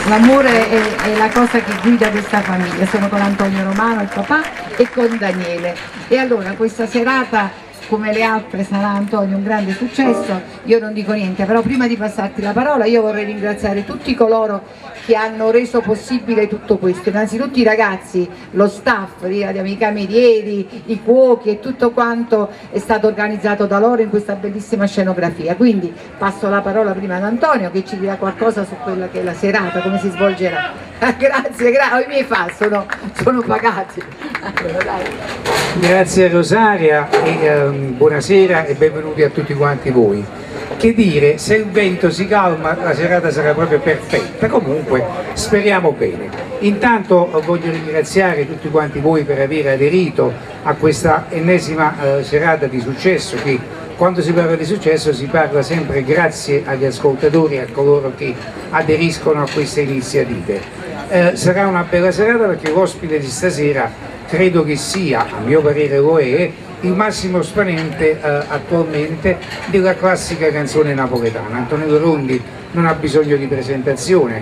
l'amore è la cosa che guida questa famiglia. Sono con Antonio Romano, il papà, e con Daniele. E allora questa serata, come le altre, sarà, Antonio, un grande successo. Io non dico niente, però prima di passarti la parola io vorrei ringraziare tutti coloro che hanno reso possibile tutto questo, innanzitutto i ragazzi, lo staff di Amica Medieri, i cuochi e tutto quanto è stato organizzato da loro in questa bellissima scenografia. Quindi passo la parola prima ad Antonio che ci dirà qualcosa su quella che è la serata, come si svolgerà. Grazie, i miei fan sono pagati. Grazie Rosaria e buonasera e benvenuti a tutti quanti voi. Che dire, se il vento si calma la serata sarà proprio perfetta, comunque speriamo bene. Intanto voglio ringraziare tutti quanti voi per aver aderito a questa ennesima serata di successo, che quando si parla di successo si parla sempre grazie agli ascoltatori e a coloro che aderiscono a queste iniziative. Sarà una bella serata perché l'ospite di stasera credo che sia, a mio parere lo è, il massimo esponente attualmente della classica canzone napoletana. Antonello Rondi non ha bisogno di presentazione,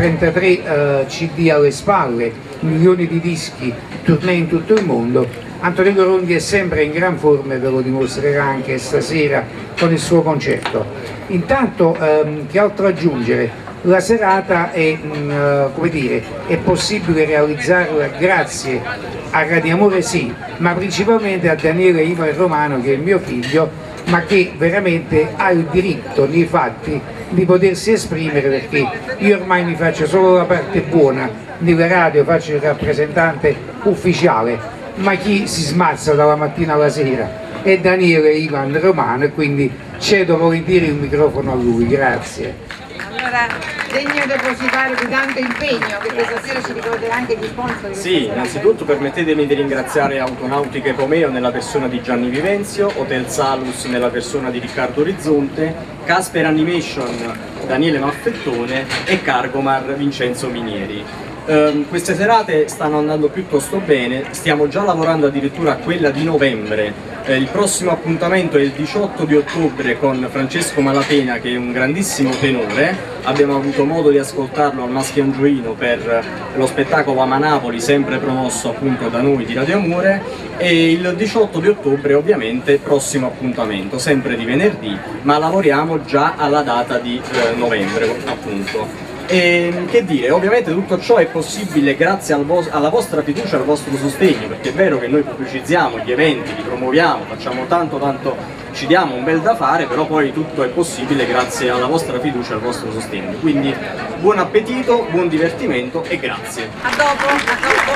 33 CD alle spalle, milioni di dischi, tournée in tutto il mondo. Antonello Rondi è sempre in gran forma e ve lo dimostrerà anche stasera con il suo concerto. Intanto, che altro aggiungere? La serata è, come dire, è possibile realizzarla grazie a Radio Amore, sì, ma principalmente a Daniele Ivan Romano, che è mio figlio, ma che veramente ha il diritto nei fatti di potersi esprimere, perché io ormai mi faccio solo la parte buona, nella radio faccio il rappresentante ufficiale, ma chi si smazza dalla mattina alla sera è Daniele Ivan Romano e quindi cedo volentieri il microfono a lui. Grazie. Allora, degno depositario di tanto impegno, che questa sera ci ricorderà anche gli sponsor. Sì, innanzitutto permettetemi di ringraziare Autonautiche Comeo nella persona di Gianni Vivenzio, Hotel Salus nella persona di Riccardo Orizzonte, Casper Animation Daniele Maffettone e Cargomar Vincenzo Minieri. Queste serate stanno andando piuttosto bene, stiamo già lavorando addirittura a quella di novembre. Il prossimo appuntamento è il 18 di ottobre con Francesco Malapena, che è un grandissimo tenore. Abbiamo avuto modo di ascoltarlo al Maschi Angioino per lo spettacolo Ama Napoli, sempre promosso appunto da noi di Radio Amore, e il 18 di ottobre ovviamente prossimo appuntamento, sempre di venerdì, ma lavoriamo già alla data di novembre appunto. E che dire, ovviamente tutto ciò è possibile grazie alla vostra fiducia e al vostro sostegno, perché è vero che noi pubblicizziamo gli eventi, li promuoviamo, facciamo tanto, ci diamo un bel da fare, però poi tutto è possibile grazie alla vostra fiducia e al vostro sostegno. Quindi buon appetito, buon divertimento e grazie. A dopo, a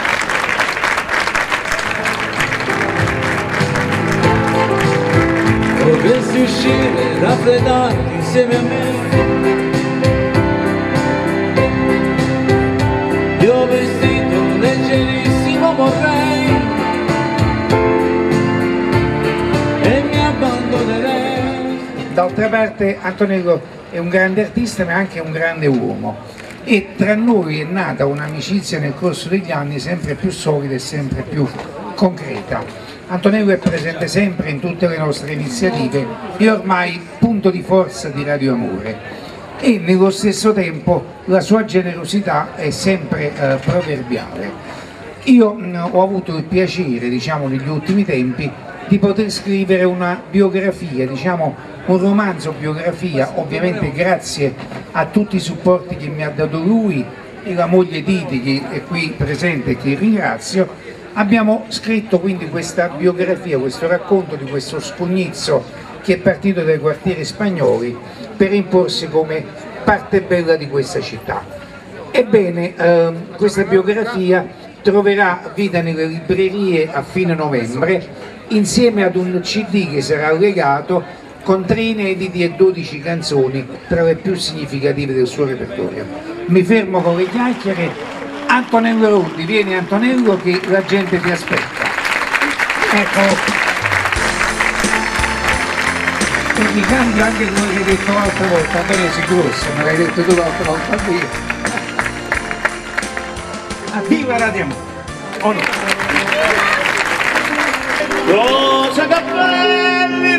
dopo. Vorresti uscire, raffreddarti insieme a me. Io vestito leggerissimo vorrei e mi abbandonerei. D'altra parte Antonello è un grande artista ma anche un grande uomo e tra noi è nata un'amicizia nel corso degli anni sempre più solida e sempre più concreta. Antonello è presente sempre in tutte le nostre iniziative e ormai punto di forza di Radio Amore. E nello stesso tempo la sua generosità è sempre proverbiale. Io ho avuto il piacere, diciamo, negli ultimi tempi di poter scrivere una biografia, diciamo un romanzo biografia, ovviamente grazie a tutti i supporti che mi ha dato lui e la moglie Titi, che è qui presente e che ringrazio. Abbiamo scritto quindi questa biografia, questo racconto di questo scugnizzo che è partito dai quartieri spagnoli per imporsi come parte bella di questa città. Ebbene, questa biografia troverà vita nelle librerie a fine novembre insieme ad un CD che sarà allegato con 3 inediti e 12 canzoni tra le più significative del suo repertorio. Mi fermo con le chiacchiere. Antonello Rondi, vieni Antonello che la gente ti aspetta. Ecco. E mi cambio anche quello che hai detto l'altra volta, Antonio Sicrosso, me l'hai detto tu l'altra volta qui. Viva Radio Amore! O no? Rosa capelli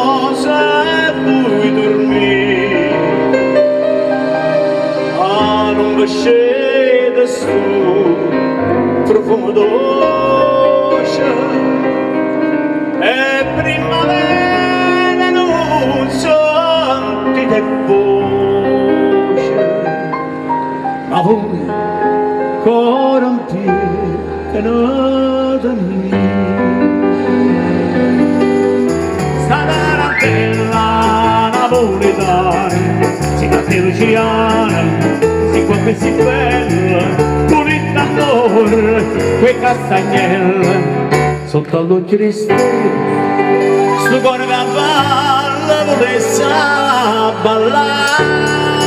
rosa e poi dormire. dove scende sto profumo dolce e primavera non senti te voce ma voi ancora un piede da me sta tarantella napoletana si canta luciana si qua che si bella pulita d'amore quei castagnelle sotto all'occhio di stelle sto cuore che balla potesse ballare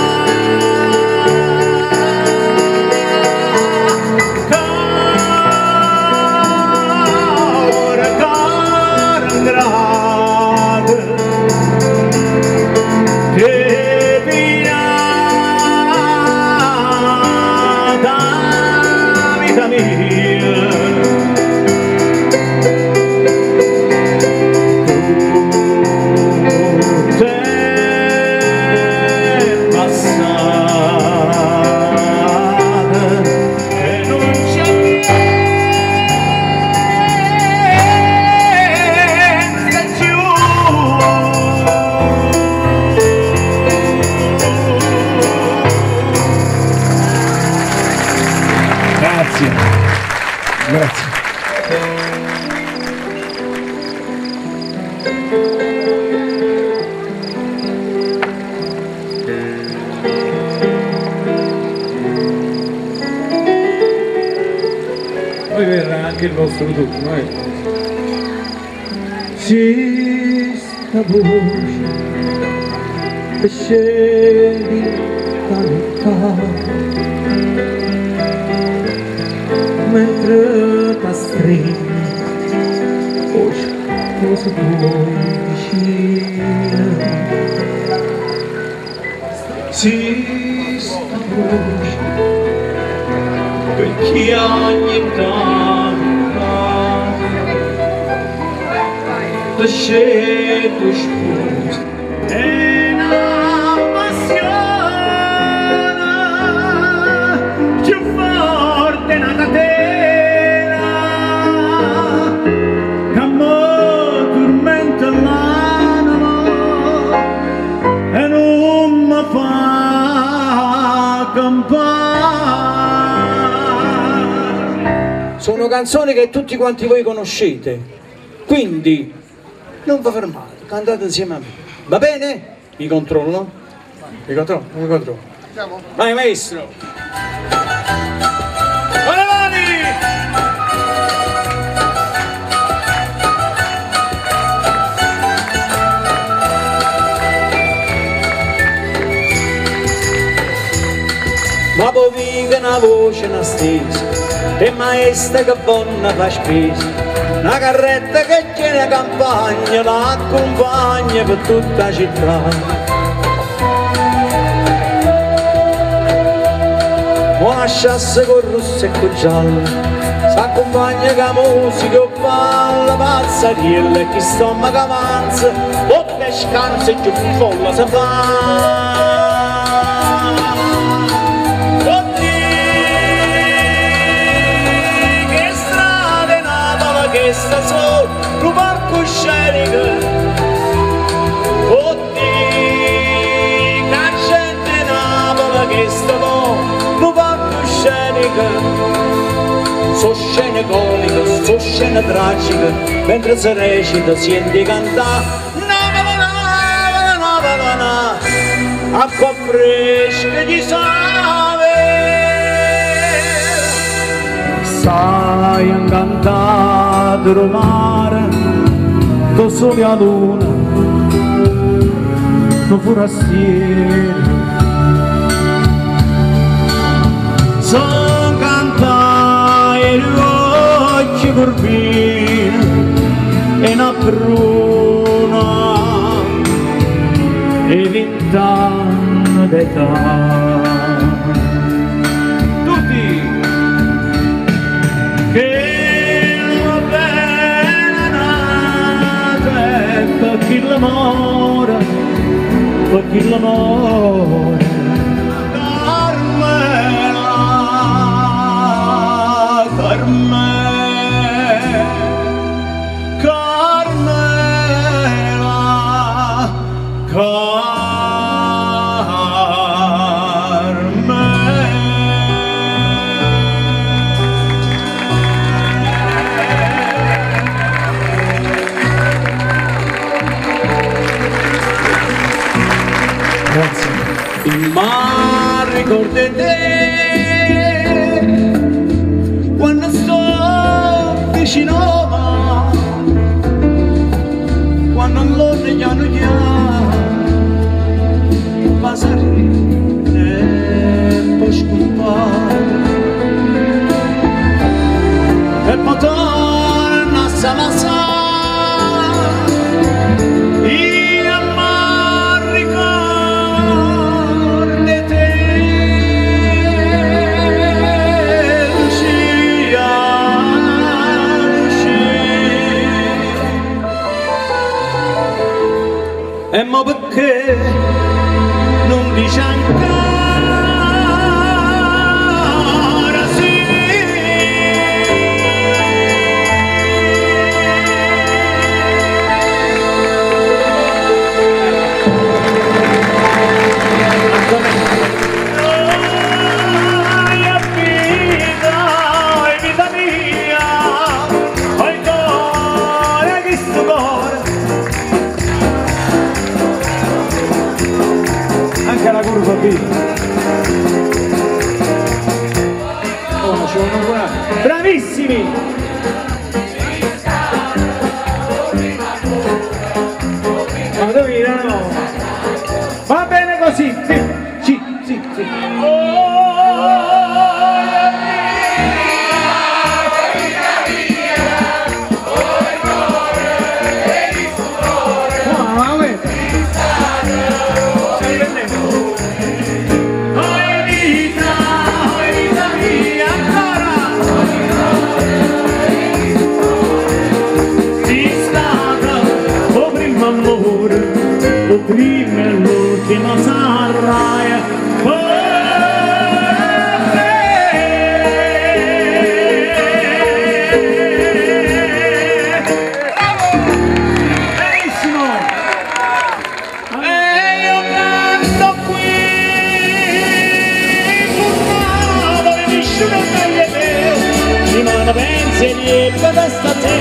Grazie. Poi verrà anche il vostro turno, Ci sta voce che scegli dall'età mentre ti stringi voce cosa vuoi vicina ci sta voce per chi ogni tanto ti scegli sposa e una passione più forte una catena sono canzoni che tutti quanti voi conoscete, quindi non vi fermate, cantate insieme a me, va bene? Vi controllo? Vi controllo? Non vi controllo? Vai maestro! Con le mani! Ma poi vive una voce una stesa e maestra che buona fa spesa una carretta che tiene campagna la accompagna per tutta la città una sciassa con rosso e con giallo s'accompagna con la musica o balla pazzariella e chi stomaco avanza o che scansa e giù folla si fa sta sotto un parco scenico oddio la gente Napoli che sta un parco scenico so scene comiche, so scene tragiche mentre si recita senti cantare Napoli, Napoli, Napoli, Napoli acqua fresca di sale sai incantare del mare, tu soli a luna, tu forastieri. Son cantai gli occhi corvini e una bruna e 20 anni d'età. Tutti! Che per chi l'amore dorme bravi! Oh, c'è uno qua. Bravissimi! Ma dove no? Va bene così, sì. Prima e l'ultima sarai benissimo, e io canto qui sul mare dove mi sciuga il meglio di mano pensieri e testa te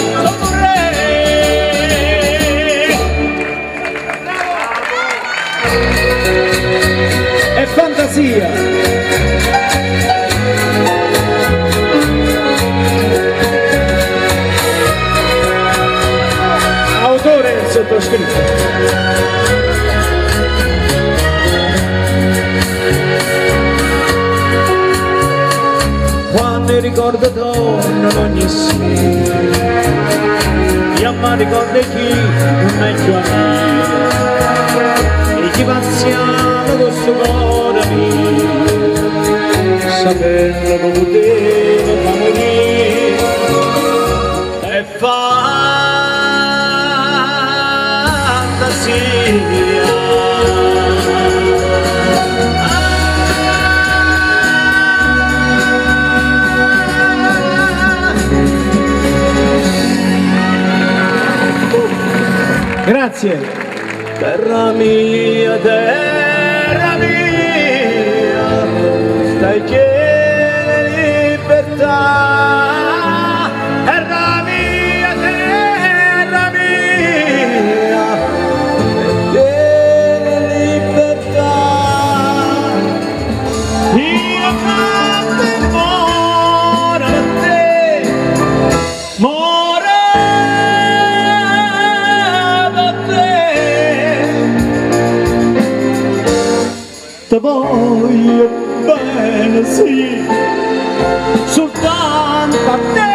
È fantasia! Autore il sottoscritto. Quando ricordo tornano ogni sera, io mi ricordo chi non è più amico, e chi paziamo con suo cuore mio, saperlo non poteva fa morire, è fantasia. Grazie. Terra mia, stai piena di libertà. Terra mia, piena di libertà. Io canto e muore per te, muore per te. Ti voglio bene, sì, soltanto a te,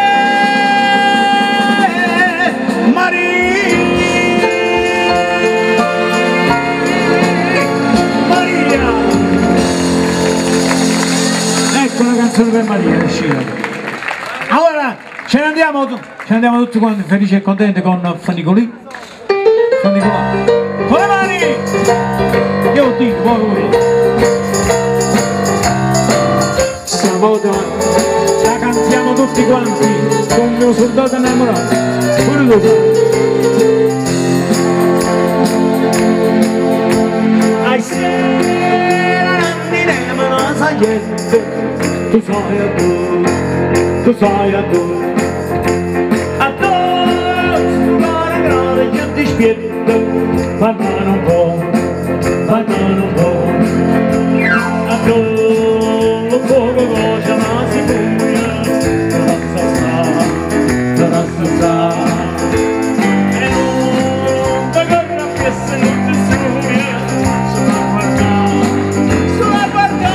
Maria. Ecco una canzone per Maria, è uscita. Ora ce ne andiamo tutti quanti felici e contenti con Fanicolì. Fanicolà. Con le mani! Io ho detto, poco qui. Stavolta la cantiamo tutti quanti con il mio soldato innamorato. Pure tu. Ai sera diremo la sagliette, tu sai a tu, a tu, suonare grave che ti spietta, parlano un po', a tu. Poco cosa ma si buia, sarà sta, e non ti corra più se non ti studia, sulla guarda,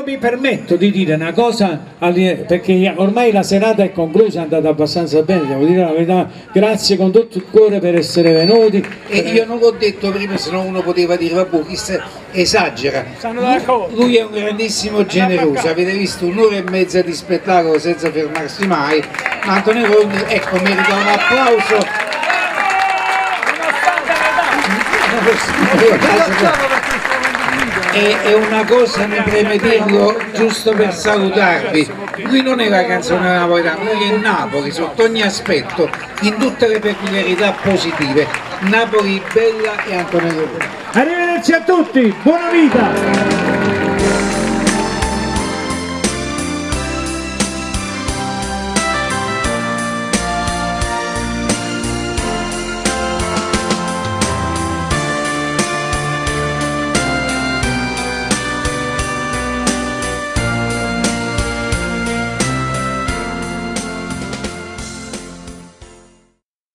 io mi permetto di dire una cosa, perché ormai la serata è conclusa, è andata abbastanza bene, devo dire la verità, grazie con tutto il cuore per essere venuti. E io non l'ho detto prima, se no uno poteva dire vabbè, chi esagera. Lui è un grandissimo generoso, avete visto un'ora e mezza di spettacolo senza fermarsi mai, ma Antonio Ronchi, ecco, merita un applauso. E una cosa mi preme dirlo giusto per salutarvi, lui non è la canzone napoletana, lui è Napoli sotto ogni aspetto, in tutte le peculiarità positive. Napoli bella e Antonello Ronchi. Arrivederci a tutti, buona vita!